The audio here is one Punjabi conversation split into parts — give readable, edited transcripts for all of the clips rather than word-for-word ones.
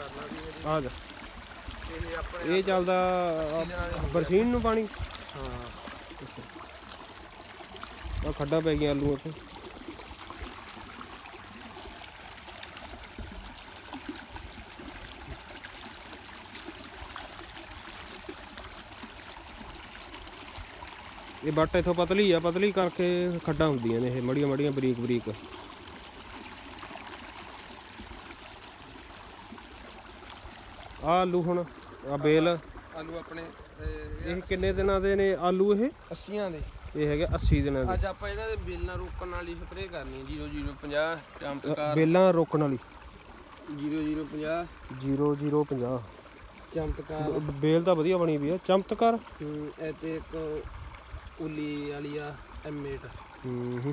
ਆ ਜਾ ਇਹ ਚੱਲਦਾ ਬਰਸੀਨ ਨੂੰ ਪਾਣੀ। ਹਾਂ ਆ ਖੱਡਾ ਪੈ ਗਿਆ ਆਲੂ ਉੱਥੇ। ਇਹ ਬੱਟ ਇੱਥੋਂ ਪਤਲੀ ਆ, ਪਤਲੀ ਕਰਕੇ ਖੱਡਾਂ ਹੁੰਦੀਆਂ ਨੇ ਇਹ ਮੜੀਆਂ ਮੜੀਆਂ ਬਰੀਕ ਬਰੀਕ। ਆ ਆਲੂ ਹੁਣ ਆ ਬੇਲ ਆਲੂ ਆਪਣੇ ਇਹ ਕਿੰਨੇ ਦਿਨਾਂ ਦੇ ਨੇ ਆਲੂ? ਇਹ 80 ਦੇ। ਇਹ ਹੈਗੇ 80 ਦਿਨਾਂ ਦੇ। ਅੱਜ ਆਪਾਂ ਇਹਨਾਂ ਦੇ ਬੇਲਾਂ ਰੋਕਣ ਵਾਲੀ ਸਪਰੇਅ ਕਰਨੀ 0050 ਚਮਤਕਾਰ। ਬੇਲਾਂ ਰੋਕਣ ਵਾਲੀ 0050 0050 ਚਮਤਕਾਰ। ਬੇਲ ਤਾਂ ਵਧੀਆ ਬਣੀ ਵੀ ਆ ਚਮਤਕਾਰ। ਇਹ ਤੇ ਇੱਕ ਉਲੀ ਵਾਲੀ ਆ M8।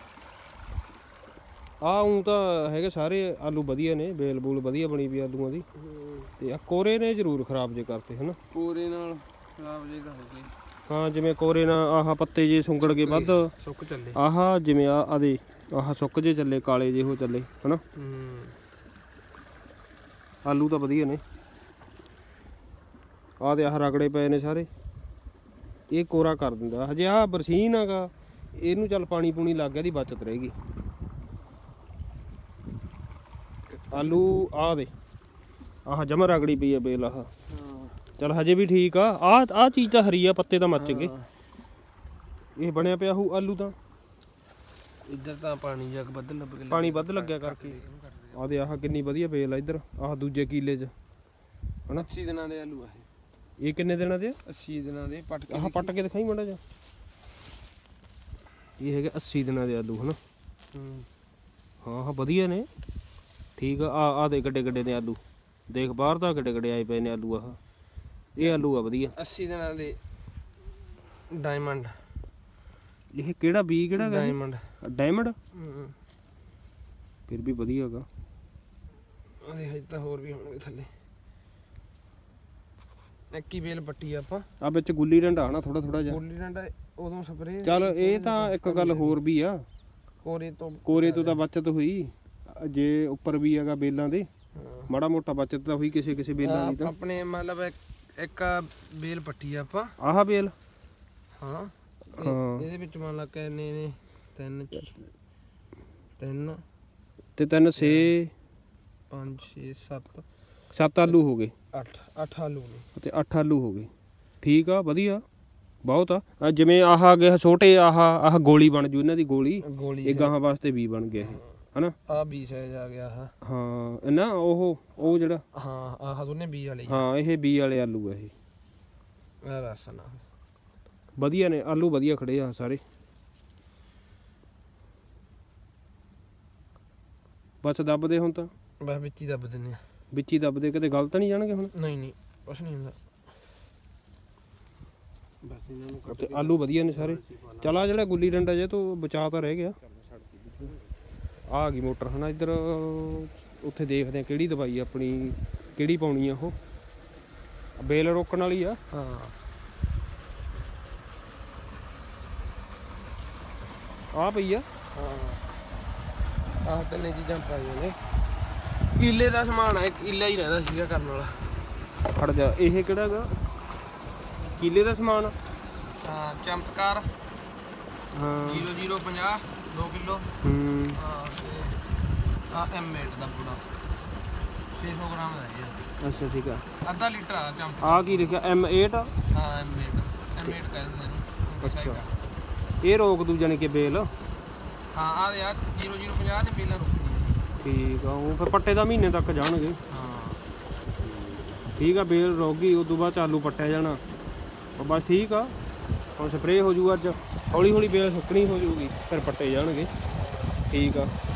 ਆ ਊਂ ਤਾਂ ਹੈਗੇ ਸਾਰੇ ਆਲੂ ਵਧੀਆ ਨੇ, ਬੇਲ ਬੂਲ ਵਧੀਆ ਬਣੀ ਵੀ ਆਲੂਆਂ ਦੀ। ਤੇ ਆ ਕੋਰੇ ਨੇ ਜ਼ਰੂਰ ਖਰਾਬ ਜੇ ਕਰਤੇ ਹਨਾ। ਕੋਰੇ ਨਾਲ ਖਰਾਬ ਜੇ ਤਾਂ ਹੋ ਗਏ। ਹਾਂ ਜਿਵੇਂ ਕੋਰੇ ਨਾਲ ਆਹ ਪੱਤੇ ਜੇ ਸੁੰਗੜ ਕੇ ਵੱਧ ਸੁੱਕ ਚੱਲੇ। ਆਹ ਜਿਵੇਂ ਆਦੇ ਆਹ ਸੁੱਕ ਜੇ ਚੱਲੇ ਕਾਲੇ ਜੇ ਉਹ ਚੱਲੇ ਹਨਾ। ਆਲੂ ਤਾਂ ਵਧੀਆ ਨੇ। ਆਹ ਤੇ ਆਹ ਰਗੜੇ ਪਏ ਨੇ ਸਾਰੇ, ਇਹ ਕੋਰਾ ਕਰ ਦਿੰਦਾ। ਹਜੇ ਆਹ ਬਰਸੀਨ ਹੈਗਾ, ਇਹਨੂੰ ਚੱਲ ਪਾਣੀ ਪੂਣੀ ਲੱਗ ਗਿਆ ਦੀ ਬਚਤ ਰਹੇਗੀ। ਆਲੂ ਆਹ ਦੇ ਆਹ ਜਮਾ ਰਗੜੀ ਪਈ ਆ ਬੇਲ। ਆਹ ਚੱਲ ਹਜੇ ਵੀ ਠੀਕ ਆ। ਆਹ ਚੀਜ਼ ਤਾਂ ਹਰੀ ਆ, ਪੱਤੇ ਤਾਂ ਮੱਚ ਗਏ। ਇਹ ਬਣਿਆ ਪਿਆ ਹੋਊ ਆਲੂ ਤਾਂ। ਇੱਧਰ ਤਾਂ ਪਾਣੀ ਜਗ ਵੱਧ ਲੱਗ ਗਿਆ, ਪਾਣੀ ਵੱਧ ਲੱਗਿਆ ਕਰਕੇ। ਆਹ ਦੇ ਆਹ ਕਿੰਨੀ ਵਧੀਆ ਬੇਲ ਆ ਇੱਧਰ ਆਹ ਦੂਜੇ ਕੀਲੇ 'ਚ ਹਨਾ। 80 ਦਿਨਾਂ ਦੇ ਆਲੂ ਆ ਇਹ ਕਿੰਨੇ ਦਿਨਾਂ ਦੇ? 80 ਦਿਨਾਂ ਦੇ। ਪੱਟ ਕੇ ਆਹ ਪੱਟ ਕੇ ਦਿਖਾਈ ਮਾੜਾ ਜਿਹਾ। ਇਹ ਹੈਗੇ 80 ਦਿਨਾਂ ਦੇ ਆਲੂ ਹਨਾ। ਹਾਂ ਹਾਂ ਵਧੀਆ ਨੇ ਠੀਕ ਆ। ਆਹ ਦੇ ਗੱਡੇ ਗੱਡੇ ਨੇ ਆਲੂ, ਦੇਖ ਬਾਹਰ ਤਾਂ ਗੱਡੇ ਗੱਡੇ ਆਏ ਪਏ ਨੇ ਆਲੂ। ਆਹ ਇਹ ਆਲੂ ਆ ਵਧੀਆ 80 ਦਿਨਾਂ ਦੇ ਡਾਇਮੰਡ। ਇਹ ਕਿਹੜਾ ਬੀ ਕਿਹੜਾ ਹੈਗਾ? ਡਾਇਮੰਡ। ਡਾਇਮੰਡ ਫਿਰ ਵੀ ਵਧੀਆ ਹੈਗਾ। ਉਹਦੇ ਹਜੇ ਤਾਂ ਹੋਰ ਵੀ ਹੋਣਗੇ ਥੱਲੇ। ਇੱਕ ਹੀ ਬੇਲ ਪੱਟੀ ਆਪਾਂ। ਆ ਵਿੱਚ ਗੁੱਲੀ ਡੰਡਾ ਹਨਾ ਥੋੜਾ ਥੋੜਾ ਜਿਹਾ। ਗੁੱਲੀ ਡੰਡਾ ਉਦੋਂ ਸਪਰੇਅ। ਚੱਲ ਇਹ ਤਾਂ ਇੱਕ ਗੱਲ ਹੋਰ ਵੀ ਆ, ਕੋਰੇ ਤੋਂ ਤਾਂ ਬਚਤ ਹੋਈ। ਜੇ ਉੱਪਰ ਵੀ ਹੈਗਾ ਬੇਲਾਂ ਦੇ ਮਾੜਾ ਮੋਟਾ ਬਚਤ ਤਾਂ ਹੋਈ ਕਿਸੇ ਕਿਸੇ ਬੇਲਾਂ ਦੀ ਤਾਂ। ਆਪਣੇ ਮਤਲਬ ਇੱਕ ਬੇਲ ਪੱਟੀ ਆਪਾਂ। ਆਹ ਬੇਲ ਹਾਂ ਇਹਦੇ ਵਿੱਚ ਮੰਨ ਲਾ ਕਿੰਨੇ ਨੇ? 3 ਤੇ 3 6 5 6 7 ਆਲੂ ਹੋ ਗਏ। 8 ਆਲੂ ਨੇ ਤੇ 8 ਆਲੂ ਹੋ ਗਏ। ਠੀਕ ਆ ਵਧੀਆ ਬਹੁਤ ਆ। ਜਿਵੇਂ ਆਹ ਆ ਗਏ ਛੋਟੇ ਆਹ ਗੋਲੀ ਬਣ ਜੂ ਇਹਨਾਂ ਦੀ ਗੋਲੀ। ਇਹ ਗਾਹਾਂ ਵਾਸਤੇ ਵੀ ਬਣ ਗਿਆ ਇਹ ਹਨਾ। ਆ 20 ਸਾਈਜ਼ ਆ ਗਿਆ। ਹਾਂ ਨਾ ਉਹ ਜਿਹੜਾ ਹਾਂ ਆਹ ਦੋਨੇ 20 ਵਾਲੇ। ਹਾਂ ਇਹ 20 ਵਾਲੇ ਆਲੂ ਆ। ਇਹ ਰਸਨ ਵਧੀਆ ਨੇ ਆਲੂ, ਵਧੀਆ ਖੜੇ ਆ ਸਾਰੇ। ਬਸ ਦੱਬਦੇ ਹੁਣ ਤਾਂ ਬਸ ਵਿੱਚ ਹੀ ਦੱਬ ਦਿੰਦੇ ਆ। ਵਿੱਚ ਹੀ ਦੱਬਦੇ, ਕਿਤੇ ਗਲਤ ਨਹੀਂ ਜਾਣਗੇ ਹੁਣ। ਨਹੀਂ ਕੁਛ ਨਹੀਂ ਹੁੰਦਾ। ਬਸ ਇਹਨਾਂ ਨੂੰ ਤੇ ਆਲੂ ਵਧੀਆ ਨੇ ਸਾਰੇ। ਚੱਲ ਆ ਜਿਹੜਾ ਗੁੱਲੀ ਡੰਡਾ ਜੇ ਤੋਂ ਬਚਾ ਤਾਂ ਰਹਿ ਗਿਆ। ਆ ਗਈ ਮੋਟਰ ਹਨਾ ਇੱਧਰ। ਉੱਥੇ ਦੇਖਦੇ ਆ ਕਿਹੜੀ ਦਵਾਈ ਆਪਣੀ ਕਿਹੜੀ ਪਾਉਣੀ ਆ। ਉਹ ਬੇਲ ਰੋਕਣ ਵਾਲੀ ਆ। ਹਾਂ ਆ ਪਈ ਆ। ਆਹ ਤਿੰਨੇ ਚੀਜ਼ਾਂ ਪਾਈਆਂ ਨੇ। ਕੀਲੇ ਦਾ ਸਮਾਨ ਹੈ, ਕੀਲਾ ਹੀ ਰਹਿੰਦਾ ਸੀਗਾ ਕਰਨ ਵਾਲਾ। ਖੜ ਜਾ ਇਹ ਕਿਹੜਾ ਹੈਗਾ? ਕੀਲੇ ਦਾ ਸਮਾਨ। ਹਾਂ ਚਮਤਕਾਰ। ਹਾਂ 0050 2 ਕਿਲੋ। ਹਾਂ ਤੇ ਆ M8 ਦਾ ਪੂਰਾ 600 ਗ੍ਰਾਮ ਦਾ ਹੈ। ਅੱਛਾ ਠੀਕ ਆ। ਅੱਧਾ ਲੀਟਰ ਆ ਚਮਤਕਾਰ। ਆ ਕੀ ਲਿਖਿਆ? M8। ਹਾਂ M8 ਕਹਿੰਦੇ ਨੇ। ਅੱਛਾ ਇਹ ਰੋਕ ਦੂ ਜਾਨੀ ਕਿ ਬੇਲ। ਹਾਂ ਆ ਯਾਰ 0050 ਦੀ ਬੇਲਾਂ ਰੋਕਣੀ। ਠੀਕ ਆ। ਉਹ ਫਿਰ ਪੱਟੇ ਦਾ ਮਹੀਨੇ ਤੱਕ ਜਾਣਗੇ। ਹਾਂ ਠੀਕ ਆ ਬੇਲ ਰੋਕ ਗਈ। ਉਸ ਤੋਂ ਬਾਅਦ ਆਲੂ ਪੱਟਿਆ ਜਾਣਾ ਬਸ। ਠੀਕ ਆ ਹੁਣ ਸਪਰੇਅ ਹੋ ਜੂ। ਅੱਜ ਹੌਲੀ ਹੌਲੀ ਬੇਲ ਸੁੱਕਣੀ ਹੋ ਜੂਗੀ ਫਿਰ ਪੱਟੇ ਜਾਣਗੇ। ਠੀਕ ਆ।